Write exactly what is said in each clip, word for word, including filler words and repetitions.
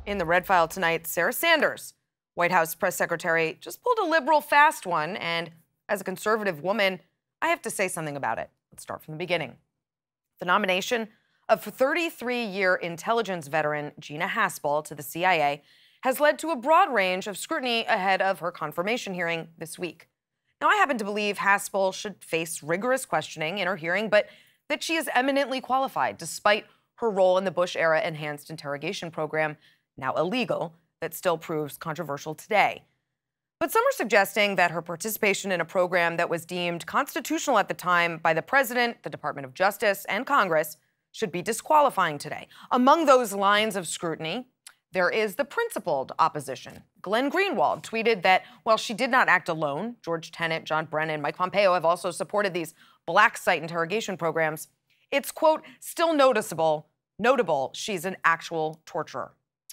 In the Red File tonight, Sarah Sanders, White House press secretary, just pulled a liberal fast one. And as a conservative woman, I have to say something about it. Let's start from the beginning. The nomination of thirty-three-year intelligence veteran Gina Haspel to the C I A has led to a broad range of scrutiny ahead of her confirmation hearing this week. Now, I happen to believe Haspel should face rigorous questioning in her hearing, but that she is eminently qualified despite her role in the Bush-era enhanced interrogation program, now illegal, that still proves controversial today. But some are suggesting that her participation in a program that was deemed constitutional at the time by the president, the Department of Justice, and Congress should be disqualifying today. Among those lines of scrutiny, there is the principled opposition. Glenn Greenwald tweeted that while she did not act alone, George Tenet, John Brennan, Mike Pompeo have also supported these black site interrogation programs. It's, quote, still noticeable, notable she's an actual torturer.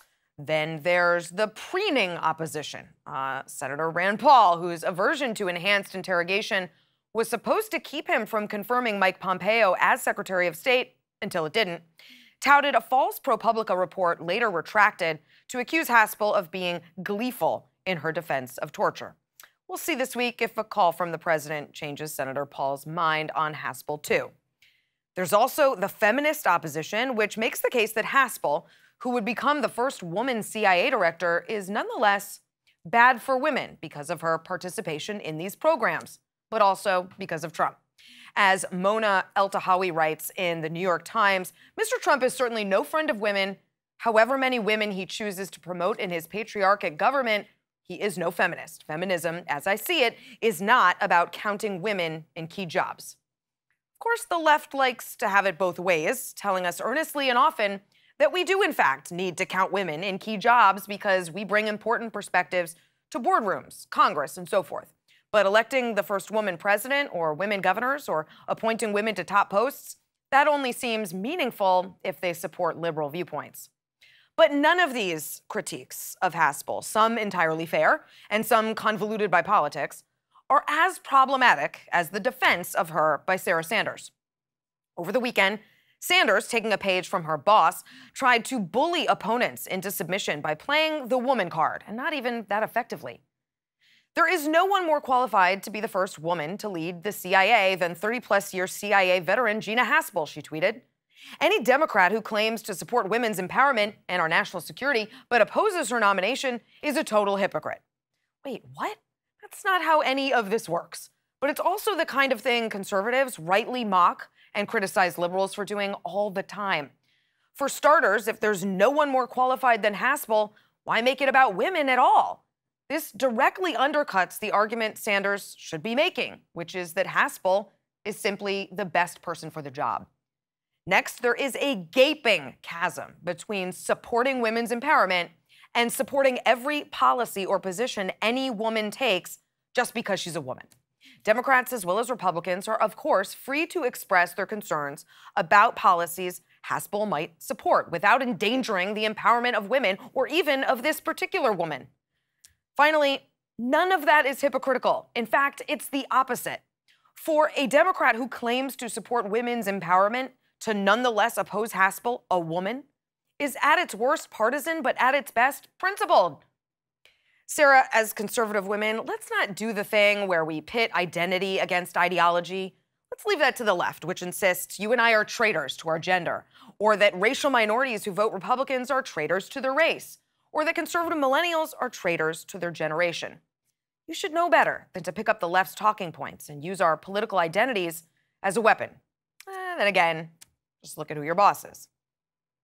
Then there's the preening opposition. Uh, Senator Rand Paul, whose aversion to enhanced interrogation was supposed to keep him from confirming Mike Pompeo as Secretary of State until it didn't, touted a false ProPublica report later retracted to accuse Haspel of being gleeful in her defense of torture. We'll see this week if a call from the president changes Senator Paul's mind on Haspel, too. There's also the feminist opposition, which makes the case that Haspel, who would become the first woman C I A director, is nonetheless bad for women because of her participation in these programs, but also because of Trump. As Mona Eltahawy writes in the New York Times, Mister Trump is certainly no friend of women. However many women he chooses to promote in his patriarchate government, he is no feminist. Feminism, as I see it, is not about counting women in key jobs. Of course, the left likes to have it both ways, telling us earnestly and often that we do, in fact, need to count women in key jobs because we bring important perspectives to boardrooms, Congress, and so forth. But electing the first woman president or women governors or appointing women to top posts, that only seems meaningful if they support liberal viewpoints. But none of these critiques of Haspel, some entirely fair and some convoluted by politics, are as problematic as the defense of her by Sarah Sanders. Over the weekend, Sanders, taking a page from her boss, tried to bully opponents into submission by playing the woman card, and not even that effectively. There is no one more qualified to be the first woman to lead the C I A than thirty-plus year C I A veteran Gina Haspel, she tweeted. Any Democrat who claims to support women's empowerment and our national security but opposes her nomination is a total hypocrite. Wait, what? That's not how any of this works. But it's also the kind of thing conservatives rightly mock and criticize liberals for doing all the time. For starters, if there's no one more qualified than Haspel, why make it about women at all? This directly undercuts the argument Sanders should be making, which is that Haspel is simply the best person for the job. Next, there is a gaping chasm between supporting women's empowerment and supporting every policy or position any woman takes just because she's a woman. Democrats as well as Republicans are, of course, free to express their concerns about policies Haspel might support without endangering the empowerment of women or even of this particular woman. Finally, none of that is hypocritical. In fact, it's the opposite. For a Democrat who claims to support women's empowerment to nonetheless oppose Haspel, a woman, is at its worst partisan, but at its best principled. Sarah, as conservative women, let's not do the thing where we pit identity against ideology. Let's leave that to the left, which insists you and I are traitors to our gender, or that racial minorities who vote Republicans are traitors to their race, or that conservative millennials are traitors to their generation. You should know better than to pick up the left's talking points and use our political identities as a weapon. Eh, then again, just look at who your boss is.